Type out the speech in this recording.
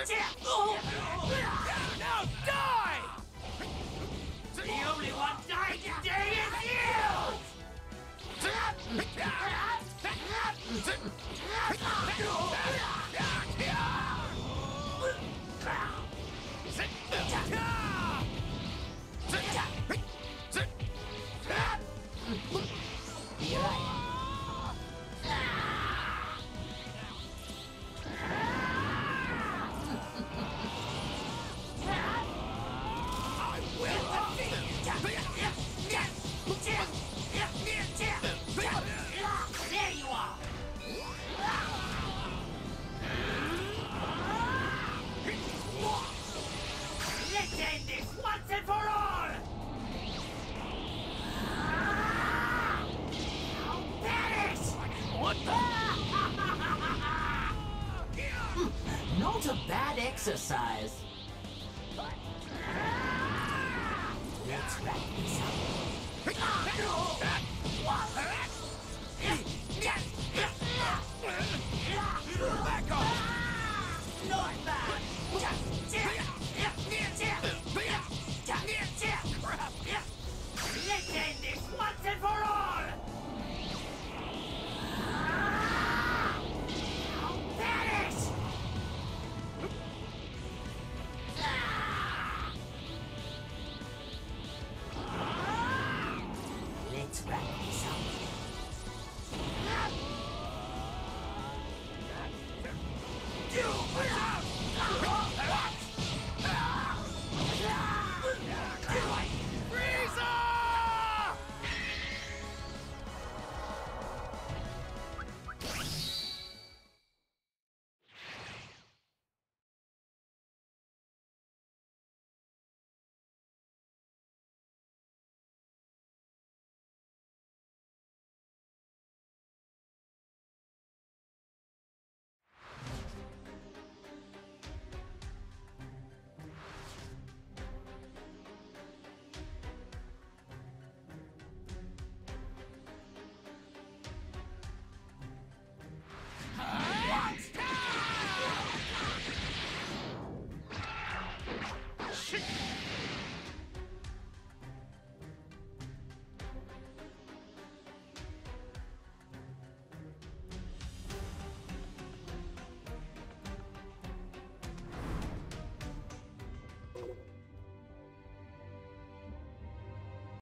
Now die! The only one dying today is you! There you are! Let's end this once and for all! Perish! What the? Not a bad exercise. Let's wrap this up. Back off! Not bad.